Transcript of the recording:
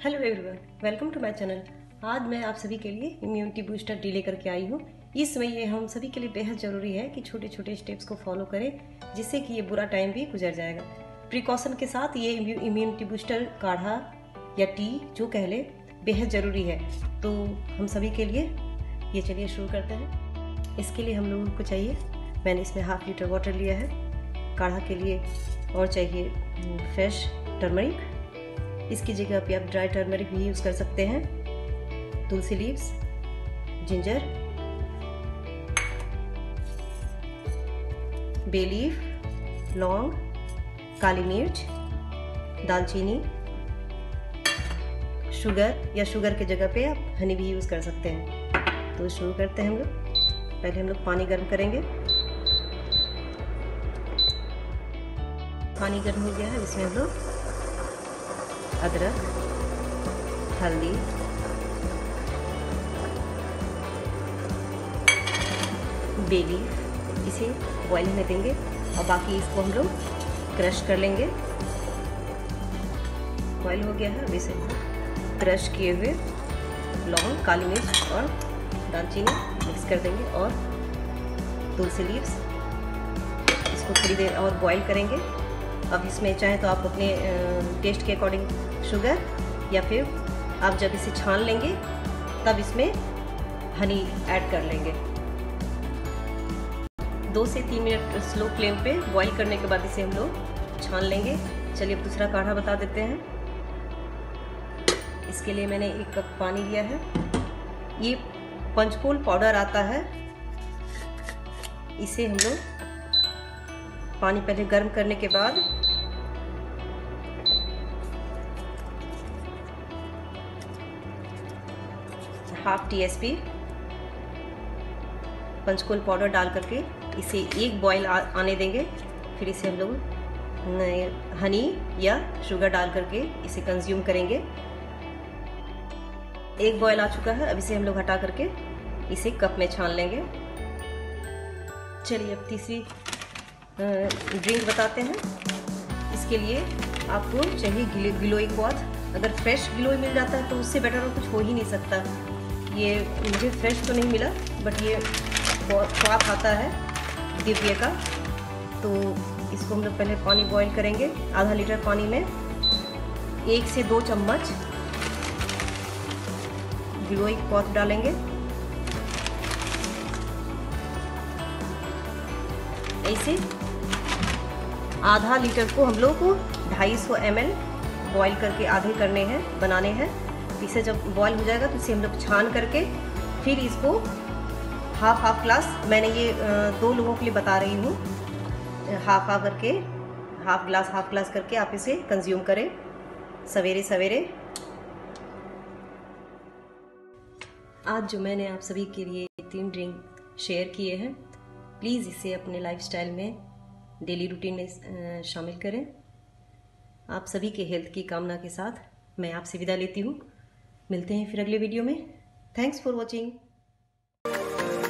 Hello everyone, welcome to my channel. आज मैं आप सभी के लिए इम्यूनिटी बूस्टर डी लेकर के आई हूँ। इस समय ये हम सभी के लिए बेहद ज़रूरी है कि छोटे छोटे स्टेप्स को फॉलो करें, जिससे कि ये बुरा टाइम भी गुजर जाएगा। प्रिकॉशन के साथ ये इम्यूनिटी बूस्टर काढ़ा या टी जो कह ले बेहद ज़रूरी है। तो हम सभी के लिए ये चलिए शुरू करते हैं। इसके लिए हम लोगों को चाहिए, मैंने इसमें 1/2 लीटर वाटर लिया है। काढ़ा के लिए और चाहिए फ्रेश टर्मरिक, इसकी जगह पे आप ड्राई टर्मरिक भी यूज़ कर सकते हैं। Tulsi leaves, ginger, bay leaf, लौंग, काली मिर्च, दालचीनी, शुगर या शुगर के जगह पे आप हनी भी यूज़ कर सकते हैं। तो शुरू करते हैं हम लोग। पहले हम लोग पानी गर्म करेंगे। पानी गर्म हो गया है, इसमें हम लोग अदरक, हल्दी, बे लीफ इसे बॉईल में देंगे और बाकी इसको हम लोग क्रश कर लेंगे। बॉईल हो गया है, अब इसे क्रश किए हुए लौंग, काली मिर्च और दालचीनी मिक्स कर देंगे और तुलसी लीव्स, इसको थोड़ी देर और बॉईल करेंगे। अब इसमें चाहे तो आप अपने टेस्ट के अकॉर्डिंग शुगर या फिर आप जब इसे छान लेंगे तब इसमें हनी ऐड कर लेंगे। 2 से 3 मिनट स्लो फ्लेम पे बॉईल करने के बाद इसे हम लोग छान लेंगे। चलिए अब दूसरा काढ़ा बता देते हैं। इसके लिए मैंने 1 कप पानी लिया है। ये पंचकोल पाउडर आता है, इसे हम लोग पानी पहले गर्म करने के बाद ½ TSP पंचकोल पाउडर डाल करके इसे एक बॉईल आने देंगे। फिर इसे हम लोग हनी या शुगर डाल करके इसे कंज्यूम करेंगे। एक बॉईल आ चुका है, अब इसे हम लोग हटा करके इसे कप में छान लेंगे। चलिए अब तीसरी ड्रिंक बताते हैं। इसके लिए आपको चाहिए गिलोय क्वाथ। अगर फ्रेश गिलोय मिल जाता है तो उससे बेटर और कुछ हो ही नहीं सकता। ये मुझे फ्रेश तो नहीं मिला, बट ये क्वाथ आता है दिव्य का। तो इसको हम लोग पहले पानी बॉईल करेंगे। ½ लीटर पानी में 1 से 2 चम्मच गिलोय क्वाथ डालेंगे। ऐसे ½ लीटर को हम लोग को 250 ml बॉईल करके आधे करने हैं, बनाने हैं। इसे जब बॉईल हो जाएगा तो इसे हम लोग छान करके फिर इसको हाफ ग्लास, मैंने ये 2 लोगों के लिए बता रही हूँ, हाफ ग्लास करके आप इसे कंज्यूम करें सवेरे सवेरे। आज जो मैंने आप सभी के लिए 3 ड्रिंक शेयर किए हैं, प्लीज़ इसे अपने लाइफस्टाइल में डेली रूटीन में शामिल करें। आप सभी के हेल्थ की कामना के साथ मैं आपसे विदा लेती हूँ। मिलते हैं फिर अगले वीडियो में। Thanks for watching.